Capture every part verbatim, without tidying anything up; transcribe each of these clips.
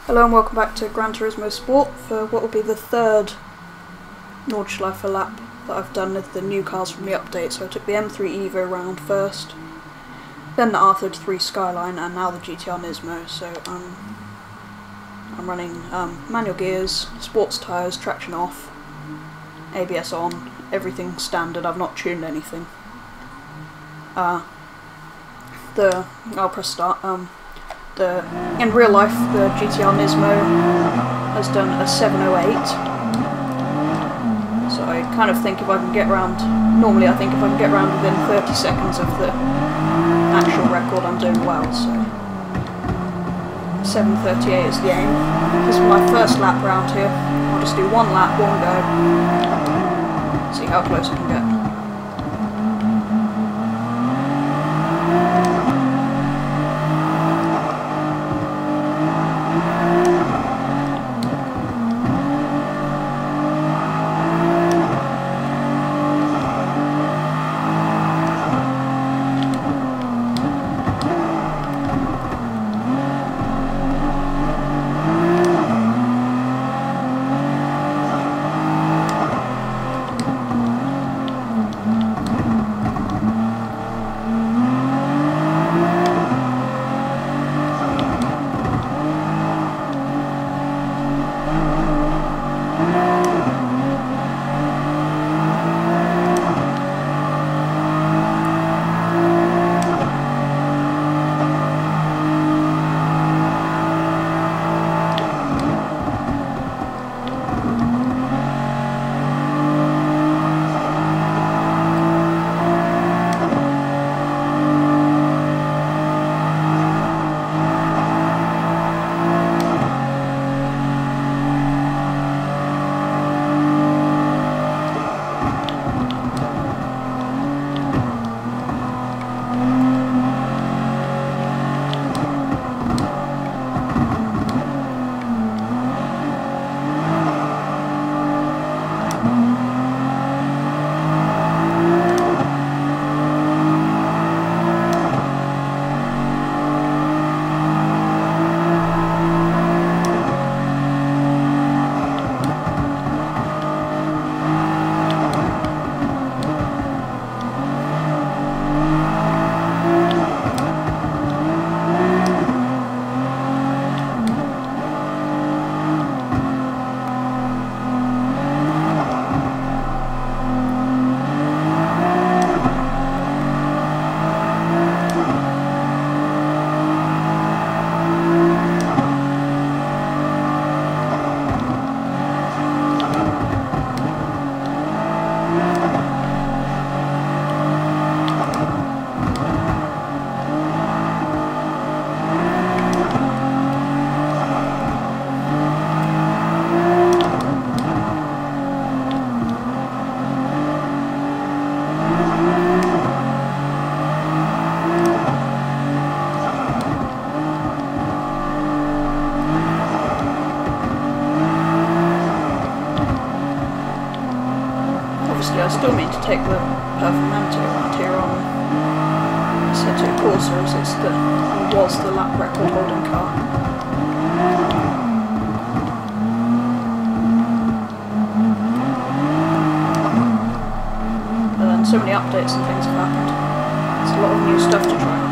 Hello and welcome back to Gran Turismo Sport for what will be the third Nordschleife lap that I've done with the new cars from the update. So I took the M three Evo round first, then the R thirty-three Skyline, and now the G T R Nismo. So um, I'm running um, manual gears, sports tyres, traction off, A B S on, everything standard. I've not tuned anything. Uh, the I'll press start. Um, The, in real life, the G T R Nismo has done a seven oh eight, so I kind of think if I can get round, normally I think if I can get round within thirty seconds of the actual record, I'm doing well, so seven thirty-eight is the aim. This is my first lap round here. I'll just do one lap, one go, see how close I can get. I still need to take the Performante around here on Seto Corsa, as it's the, was the lap record holding car. And then so many updates and things have happened. There's a lot of new stuff to try out.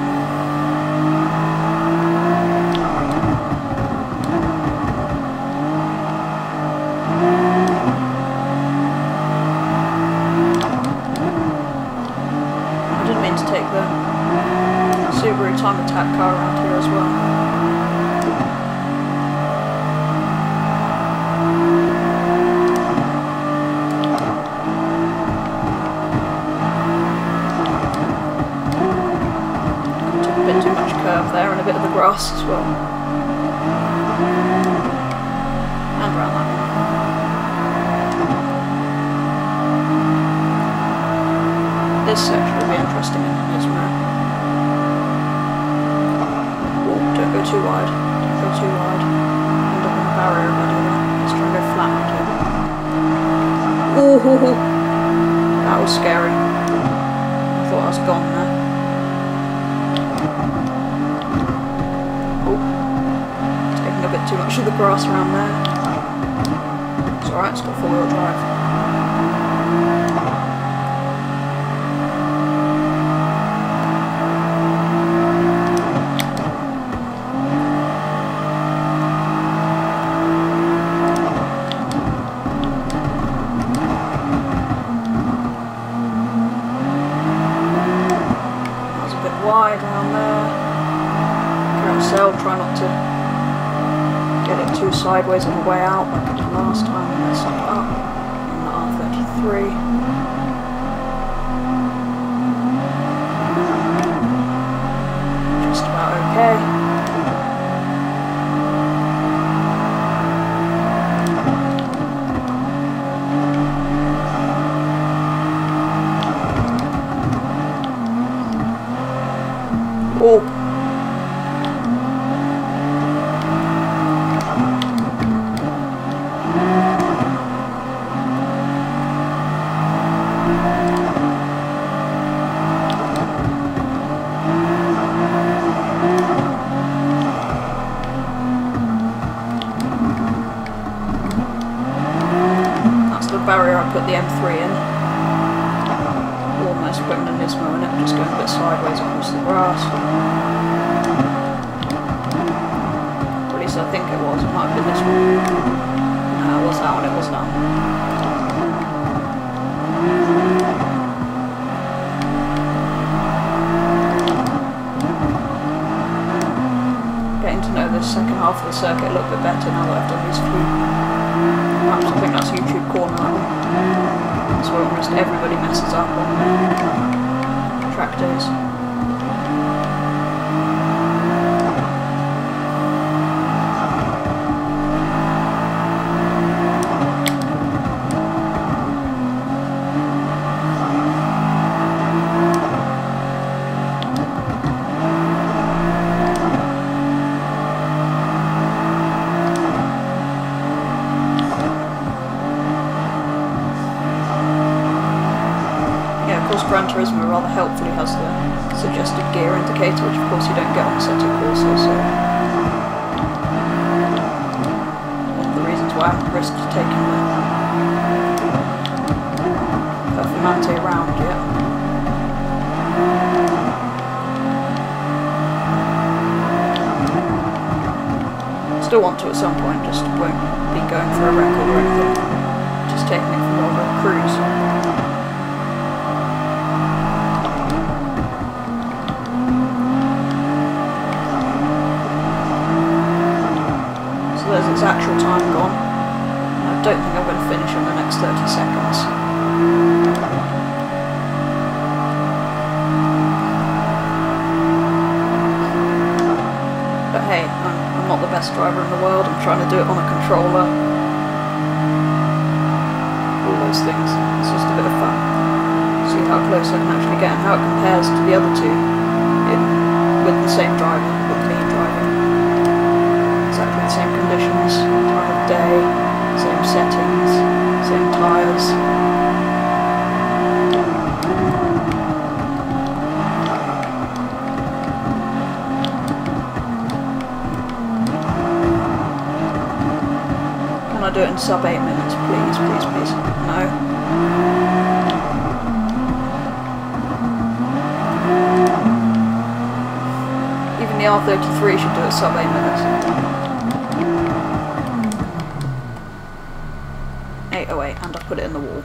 Time attack car around here as well. Took a bit too much curve there and a bit of the grass as well. And around that one. This section will be interesting in Nismo. Don't go too wide, don't go too wide. End up in the barrier if I do that. Let's try and go flat around here. Ooh, that was scary. I thought I was gone there. Oh, taking a a bit too much of the grass around there. It's alright, it's got four-wheel drive. Wide around there. Carousel, try not to get it too sideways on the way out like I did last time and messed it up in the R thirty-three. Just about okay. Oh. That's the barrier I put the M three in. Almost putting a Nismo in it, just going a bit sideways across the grass. Or at least I think it was, it might have been this one. No, it was that one, it was that one. Getting to know this second half of the circuit a little bit better now that I've done these few laps. I think that's YouTube corner, that one. That's where almost everybody messes up on uh, track days. Gran Turismo rather helpfully has the suggested gear indicator, which of course you don't get on Assetto Corsa, so one of the reasons why I haven't risked taking the Performante around yet. Still want to at some point, just won't be going for a record or anything, just taking it for more of a cruise. There's its actual time gone. I don't think I'm going to finish in the next thirty seconds. But hey, I'm, I'm not the best driver in the world. I'm trying to do it on a controller. All those things. It's just a bit of fun. See how close I can actually get and how it compares to the other two in, with the same driver, with me driving. Exactly the same conditions, time of day, same settings, same tyres. Can I do it in sub eight minutes, please, please, please? No. Even the R thirty-three should do it sub eight minutes. eight oh eight, and I put it in the wall.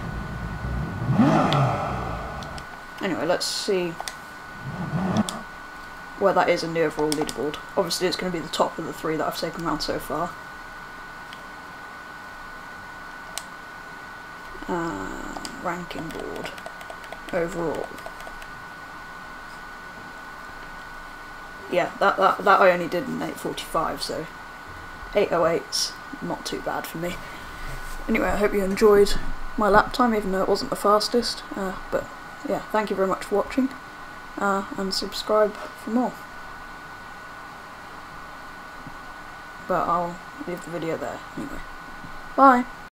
Anyway, let's see where that is in the overall leaderboard. Obviously it's going to be the top of the three that I've taken around so far. Uh, ranking board. Overall. Yeah, that, that, that I only did in eight forty-five, so eight oh eight's not too bad for me. Anyway, I hope you enjoyed my lap time, even though it wasn't the fastest. Uh, but yeah, thank you very much for watching, uh, and subscribe for more. But I'll leave the video there anyway. Bye!